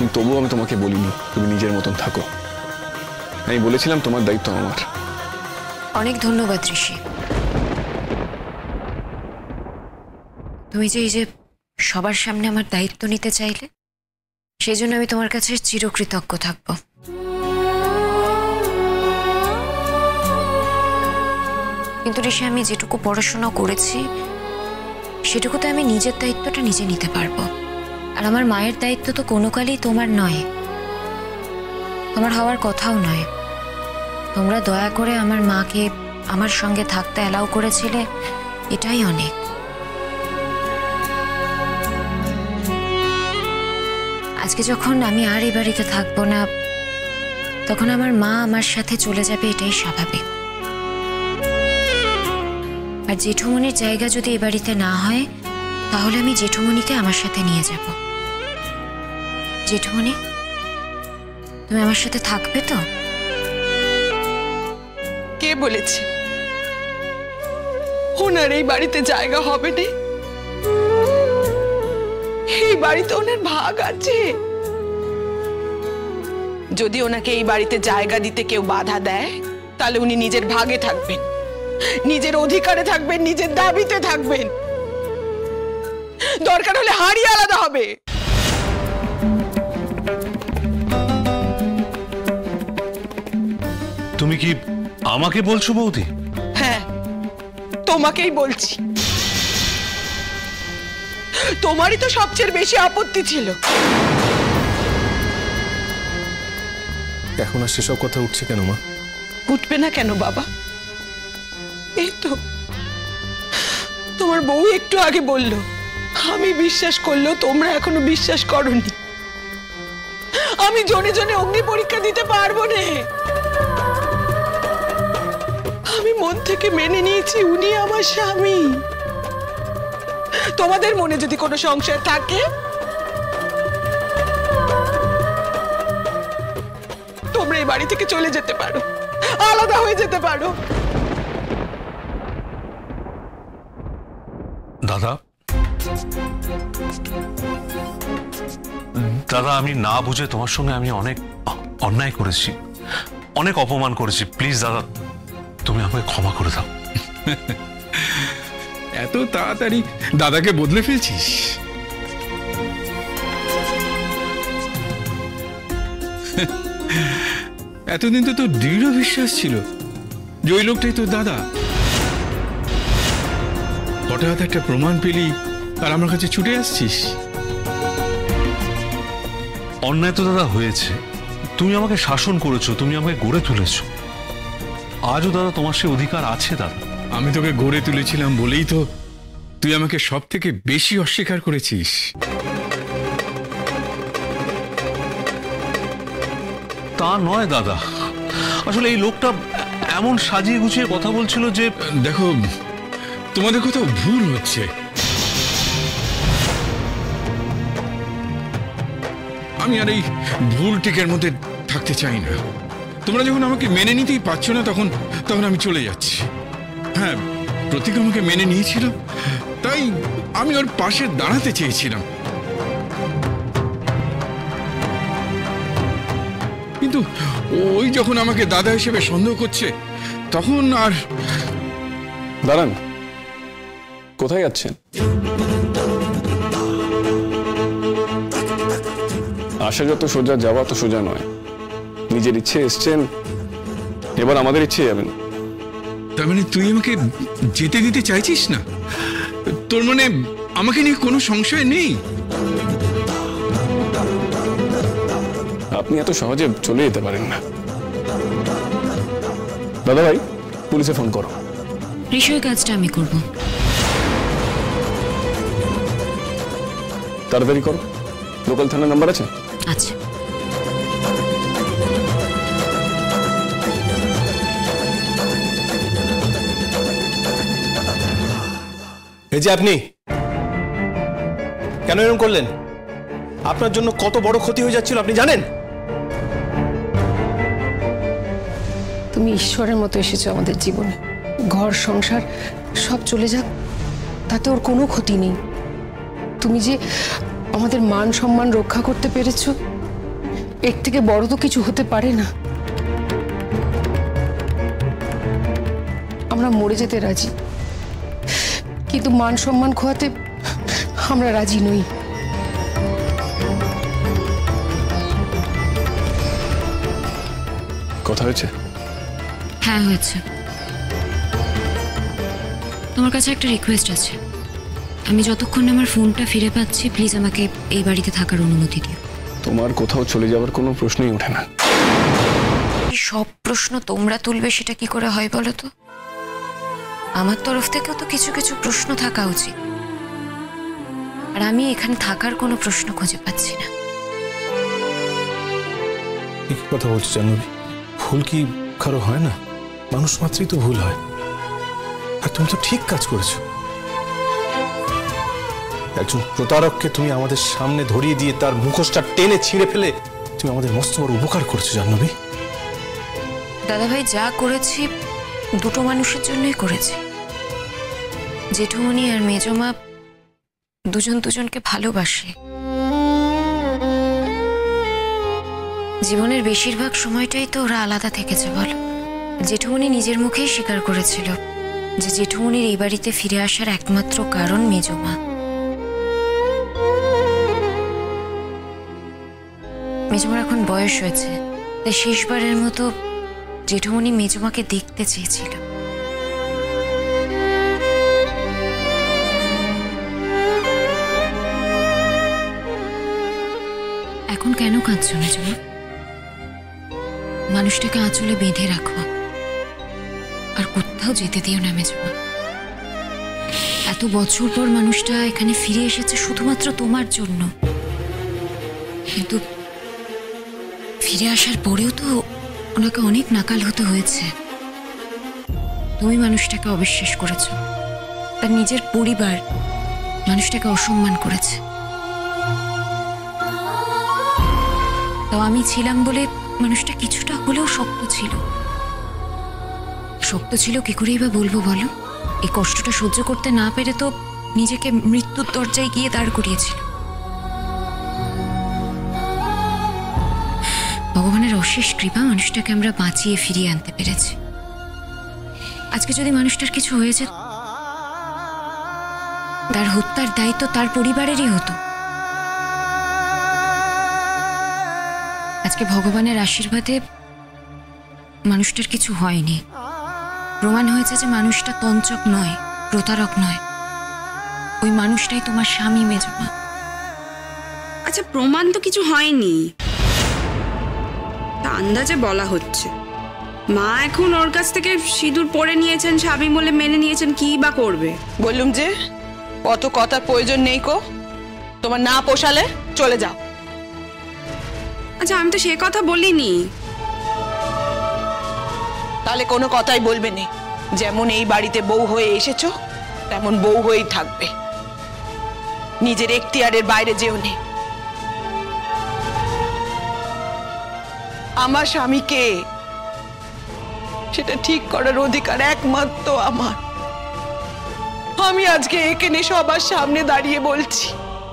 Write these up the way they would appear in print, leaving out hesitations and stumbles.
তবুও আমি তোমাকে বলিনি তুমি নিজের মতন থাকো। আমি বলেছিলাম তোমার দায়িত্ব আমার। অনেক ধন্যবাদ ঋষি। তুমি যে এই যে সবার সামনে আমার দায়িত্ব নিতে চাইলে, সেই জন্য আমি তোমার কাছে চিরকৃতজ্ঞ থাকব। কিন্তু ঋষি, আমি যেটুকু পড়াশোনা করেছি সেটুকুতে আমি নিজের দায়িত্বটা নিজে নিতে পারবো। আর আমার মায়ের দায়িত্ব তো কোনো কালেই তোমার নয়, তোমার হওয়ার কথাও নয়। তোমরা দয়া করে আমার মাকে আমার সঙ্গে থাকতে অ্যালাউ করেছিলে, এটাই অনেক। আজকে যখন আমি আর এই বাড়িতে থাকবো না, তখন আমার মা আমার সাথে চলে যাবে, এটাই স্বাভাবিক। আর জেঠুমনির জায়গা যদি এ বাড়িতে না হয়, তাহলে আমি জেঠুমনিকে আমার সাথে নিয়ে যাব। জেঠুমনি, তুমি আমার সাথে থাকবে তো? কে বলেছে ওনার এই বাড়িতে জায়গা হবে না? এই বাড়িতে ওনার ভাগ আছে। যদি ওনাকে এই বাড়িতে জায়গা দিতে কেউ বাধা দেয়, তাহলে উনি নিজের ভাগে থাকবেন, নিজের অধিকারে থাকবেন, নিজের দাবিতে থাকবেন। দরকার হলে হাড়ি আলাদা হবে। তুমি কি আমাকে বলছো বৌদি? হ্যাঁ, তোমাকেই বলছি। তোমারই তো সবচেয়ে বেশি আপত্তি ছিল। এখন আর সেসব কথা উঠছে কেন মা? উঠবে না কেন বাবা? এই তো তোমার বউ একটু আগে বলল, আমি বিশ্বাস করলেও তোমরা এখনো বিশ্বাস করোনি। আমি জনে জনে অগ্নি পরীক্ষা দিতে পারবো না। আমি মন থেকে মেনে নিয়েছি উনি আমার স্বামী। তোমাদের মনে যদি কোনো সংশয় থাকে, তোমরা এই বাড়ি থেকে চলে যেতে পারো, আলাদা হয়ে যেতে পারো। দাদা, দাদা, আমি না বুঝে তোমার সঙ্গে আমি অনেক অন্যায় করেছি, অনেক অপমান করেছি। প্লিজ দাদা, তুমি আমাকে ক্ষমা করে দাও। এত তাড়াতাড়ি দাদাকে বদলে ফেলছিস? এতদিন তো তোর দৃঢ় বিশ্বাস ছিল যে ওই লোকটাই তোর দাদা। হঠাৎ একটা প্রমাণ পেলি আর আমার কাছে ছুটে আসছিস। অন্যায় তো দাদা হয়েছে, তুমি আমাকে শাসন করেছো, তুমি আমাকে গড়ে তুলেছো। আজও দাদা তোমার সে অধিকার আছে দাদা। আমি তোকে গড়ে তুলেছিলাম বলেই তো তুই আমাকে সব থেকে বেশি অস্বীকার করেছিস। তা নয় দাদা, আসলে এই লোকটা এমন সাজিয়ে গুছিয়ে কথা বলছিল যে... দেখো, তোমাদের কোথাও ভুল হচ্ছে। আমি আর এই ভুল টিকের মধ্যে থাকতে চাই না। তোমরা যখন আমাকে মেনে নিতেই পারছো না, তখন আমি চলে যাচ্ছি। হ্যাঁ, প্রতীক আমাকে মেনে নিয়েছিল, তাই আমি ওর পাশে দাঁড়াতে চেয়েছিলাম। কিন্তু ওই যখন আমাকে দাদা হিসেবে সন্দেহ করছে, তখন আর... দাঁড়ান, কোথায় যাচ্ছেন? আসা যত সোজা, যাওয়া তো সোজা নয়। নিজের ইচ্ছে এসছেন, এবার আমাদের ইচ্ছে যাবেন। তার মানে তুই আমাকে যেতে দিতে চাইছিস না? তোর মানে আমাকে নিয়ে কোনো সংশয় নেই? আপনি এত সহজে চলে যেতে পারেন না। দাদা ভাই, পুলিশে ফোন করো। ঋষির কাজটা আমি করব। তাড়াতাড়ি করো। লোকাল থানার নাম্বার আছে? আচ্ছা। এই যে আপনি কেন এরকম করলেন? আপনার জন্য কত বড় ক্ষতি হয়ে যাচ্ছিল আপনি জানেন? তুমি ঈশ্বরের মতো এসেছো আমাদের জীবনে। ঘর সংসার সব চলে যাক, তাতে ওর কোনো ক্ষতি নেই। তুমি যে আমাদের মান সম্মান রক্ষা করতে পেরেছো, এর থেকে বড় তো কিছু হতে পারে না। আমরা মরে যেতে রাজি, কিন্তু মান সম্মান খোয়াতে আমরা রাজি নই। কথা হয়েছে? হ্যাঁ হয়েছে। তোমার কাছে একটা রিকোয়েস্ট আছে। আমি যতক্ষণ আমার ফোনটা ফিরে পাচ্ছি, প্লিজ আমাকে এই বাড়িতে থাকার অনুমতি দিও। তোমার কোথাও চলে যাওয়ার কোনো প্রশ্নই ওঠে না। এই সব প্রশ্ন তোমরা তুলবে সেটা কি করে হয় বলো তো? আমার তরফ থেকেও তো কিছু কিছু প্রশ্ন থাকা উচিত, আর আমি এখানে থাকার কোনো প্রশ্ন খুঁজে পাচ্ছি না। কি কথা বলছো জাহ্নবী? ভুল কি কারো হয় না? মানুষ মাত্রই তো ভুল হয়। আর তুমি তো ঠিক কাজ করেছো। একজন প্রতারককে তুমি আমাদের সামনে ধরিয়ে দিয়ে তার মুখোশটা টেনে ছিঁড়ে ফেলে তুমি আমাদের মস্ত বড় উপকার করেছো জাহ্নবী। দাদাভাই, যা করেছি দুটো মানুষের জন্যই করেছি। জেঠুমনি আর মেজমা দুজন দুজনকে ভালোবাসে। জীবনের বেশিরভাগ সময়টাই তো ওরা আলাদা থেকেছে বলো। জেঠুমনি নিজের মুখেই স্বীকার করেছিল যে জেঠুমনির এই বাড়িতে ফিরে আসার একমাত্র কারণ মেজমা। মেজমার এখন বয়স হয়েছে, তাই শেষবারের মতো জেঠুমনি মেজমাকে দেখতে চেয়েছিল। এখন কেন কাঁদছো মেজমা? মানুষটাকে আঁচলে বেঁধে রাখো, আর কোথাও যেতে দিও না মেজমা। এত বছর পর মানুষটা এখানে ফিরে এসেছে শুধুমাত্র তোমার জন্য, কিন্তু ফিরে আসার পরেও তো ওনাকে অনেক নাকাল হতে হয়েছে। তুমি মানুষটাকে অবিশ্বাস করেছ, তার নিজের পরিবার মানুষটাকে অসম্মান করেছে। তো আমি ছিলাম বলে মানুষটা কিছুটা হলেও শক্ত ছিল। শক্ত ছিল কি করেই বা বলবো বলো? এই কষ্টটা সহ্য করতে না পেরে তো নিজেকে মৃত্যুর দরজায় গিয়ে দাঁড় করিয়েছিল। ভগবানের অশেষ কৃপা মানুষটাকে আমরা বাঁচিয়ে ফিরিয়ে আনতে পেরেছি। আজকে যদি মানুষটার কিছু হয়েছে, তার হত্যার দায়িত্ব তার পরিবারেরই হতো। আজকে ভগবানের আশীর্বাদে মানুষটার কিছু হয়নি। প্রমাণ হয়েছে যে মানুষটা তঞ্চক নয়, প্রতারক নয়। ওই মানুষটাই তোমার স্বামী মেজমা। আচ্ছা, প্রমাণ তো কিছু হয়নি, তা আন্দাজে বলা হচ্ছে। মা এখন ওর কাছ থেকে সিঁদুর পরে নিয়েছেন, স্বামী বলে মেনে নিয়েছেন, কি বা করবে? বললুম যে অত কথার প্রয়োজন নেই কো। তোমার না পোষালে চলে যাও। আচ্ছা, আমি তো সে কথা বলিনি। তাহলে কোনো কথাই বলবে না। যেমন এই বাড়িতে বউ হয়ে এসেছো, তেমন বউ হয়েই থাকবে। নিজের এখতিয়ারের বাইরে যেও নেই। আমার স্বামীকে সেটা ঠিক করার অধিকার একমাত্র আমার। আমি আজকে এখানে সবার সামনে দাঁড়িয়ে বলছি,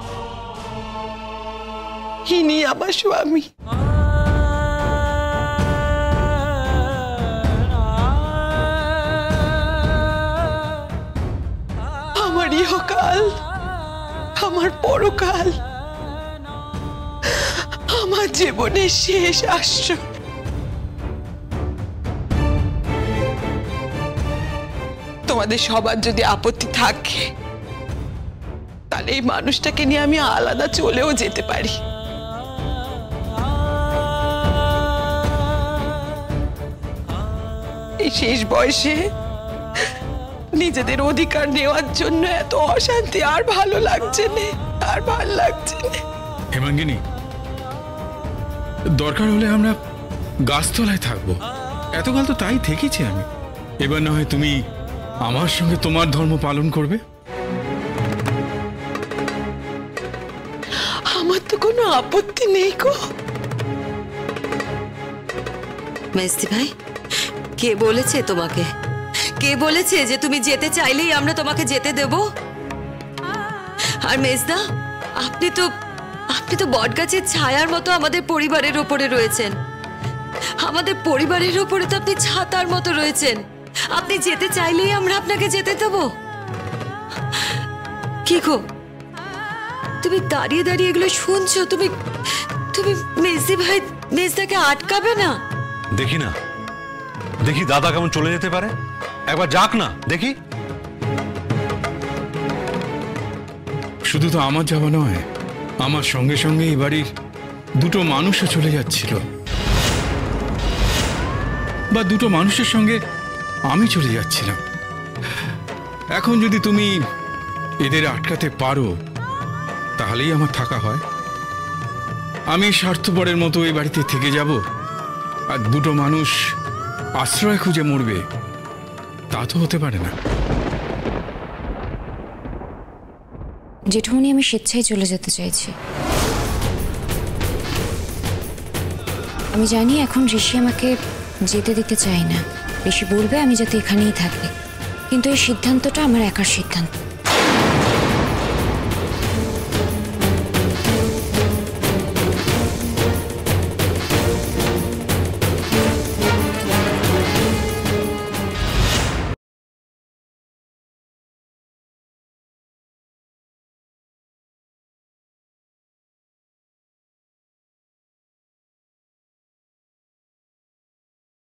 ইনি আমার স্বামী। আমার ইহকাল, আমার পরকাল, আমার জীবনের শেষ আশ্রয়। তোমাদের সবার যদি আপত্তি থাকে, তাহলে এই মানুষটাকে নিয়ে আমি আলাদা চলেও যেতে পারি। এই শেষ বয়সে নিজেদের অধিকার নেওয়ার জন্য এত অশান্তি আর ভালো লাগছে না, আর ভালো লাগছে না। হেমাঙ্গিনী, দরকার হলে আমরা গাছতলায় থাকবো। এতকাল তো তাই থেকেছি আমি। এবার না হয় তুমি আমার সঙ্গে তোমার ধর্ম পালন করবে। আমার তো কোনো আপত্তি নেই গো। মেজদি ভাই, কে বলেছে তোমাকে? কে বলেছে যে তুমি যেতে চাইলেই আমরা তোমাকে যেতে দেব? আর মেজদা, আপনি তো বটগাছের ছায়ার মতো আমাদের পরিবারের ওপরে রয়েছেন। আমাদের পরিবারের ওপরে তো আপনি ছাতার মতো রয়েছেন। আপনি যেতে চাইলেই আমরা আপনাকে যেতে দেবো? কি গো, তুমি দাঁড়িয়ে দাঁড়িয়ে এগুলো শুনছো? তুমি তুমি মেজদি ভাই মেজদাকে আটকাবে না? দেখি না, দেখি দাদা কেমন চলে যেতে পারে। একবার যাক না দেখি। শুধু তো আমার যাওয়া নয়, আমার সঙ্গে সঙ্গে এই বাড়ির দুটো মানুষও চলে যাচ্ছিল, বা দুটো মানুষের সঙ্গে আমি চলে যাচ্ছিলাম। এখন যদি তুমি এদের আটকাতে পারো তাহলেই আমার থাকা হয়। আমি স্বার্থপরের মতো এই বাড়িতে থেকে যাব আর দুটো মানুষ আশ্রয় খুঁজে মরবে, তা তো হতে পারে না। জেঠুমনি, আমি স্বেচ্ছায় চলে যেতে চাইছি। আমি জানি এখন ঋষি আমাকে যেতে দিতে চাই না, ঋষি বলবে আমি যাতে এখানেই থাকি, কিন্তু এই সিদ্ধান্তটা আমার একার সিদ্ধান্ত।